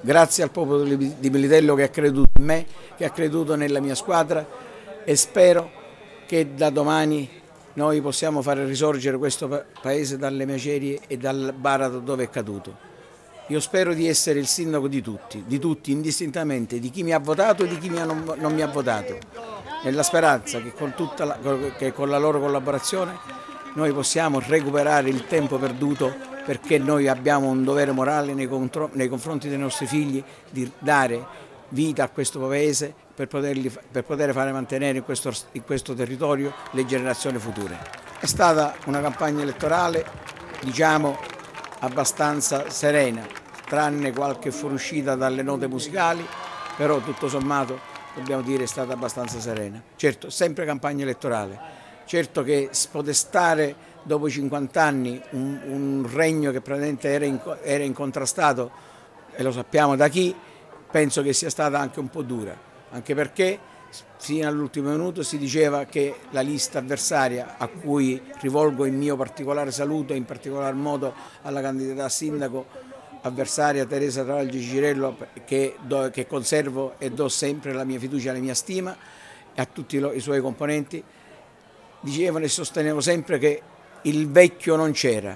grazie al popolo di Militello che ha creduto in me, che ha creduto nella mia squadra e spero che da domani noi possiamo fare risorgere questo paese dalle macerie e dal baratro dove è caduto. Io spero di essere il sindaco di tutti indistintamente, di chi mi ha votato e di chi non mi ha votato, nella speranza che che con la loro collaborazione noi possiamo recuperare il tempo perduto, perché noi abbiamo un dovere morale nei confronti dei nostri figli di dare vita a questo paese per poter fare mantenere in questo territorio le generazioni future. È stata una campagna elettorale, diciamo, abbastanza serena, tranne qualche fuoriuscita dalle note musicali, però tutto sommato dobbiamo dire è stata abbastanza serena. Certo, sempre campagna elettorale, certo che spodestare dopo 50 anni un regno che praticamente era incontrastato, e lo sappiamo da chi, penso che sia stata anche un po' dura, anche perché fino all'ultimo minuto si diceva che la lista avversaria, a cui rivolgo il mio particolare saluto, in particolar modo alla candidata a sindaco avversaria Teresa Travaglio Cicirello, che conservo e do sempre la mia fiducia e la mia stima, e a tutti i suoi componenti, dicevano e sostenevano sempre che il vecchio non c'era.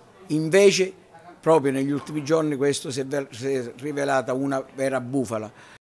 Invece proprio negli ultimi giorni questo si è rivelata una vera bufala,